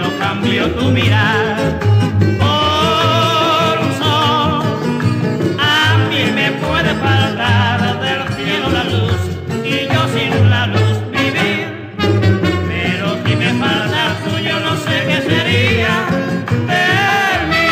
no cambio tu mirar por un sol. A mí me puede faltar del cielo la luz y yo sin la luz vivir, pero si me faltas tú yo no sé qué sería de mí.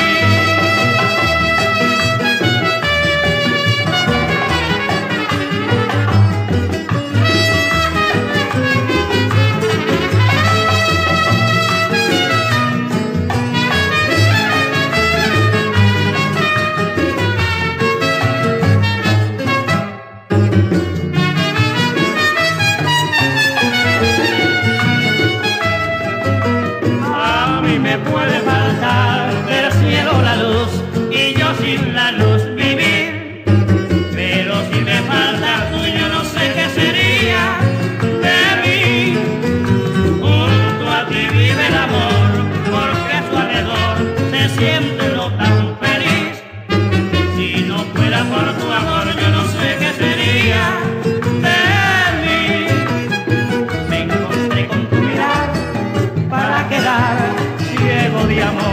Me puede faltar del cielo la luz y yo sin la luz vivir, pero si me falta tú yo no sé qué sería de mí. Junto a ti vive el amor porque a su alrededor se siente lo tan feliz. Si no fuera por tu amor yo no sé qué sería de mí. Me encontré con tu mirar para quedar ciego de amor.